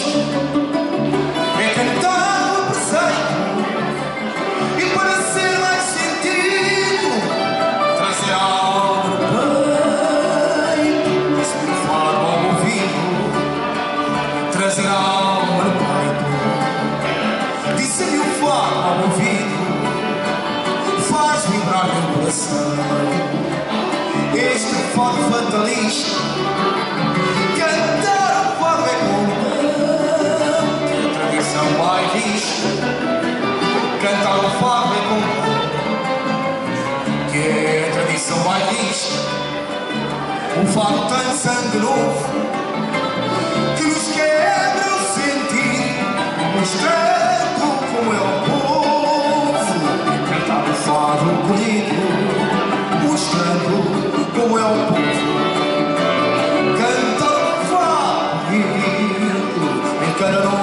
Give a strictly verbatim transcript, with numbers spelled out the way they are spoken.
é cantar o presente e para ser mais sentido trazer algo no peito, disse-me o fado ao ouvido, trazer algo no peito, disse-me o fado ao ouvido, faz vibrar meu coração. Este fado fatalista, cantar o fado é comum, que a tradição bairrista. Cantar o fado é comum, que é a tradição bairrista. O fado tem sangue novo, que nos quebra o sentido, mostrando como é o povo. Cantar o fado comigo, mostrando como é o povo. Cantar o fado, encarando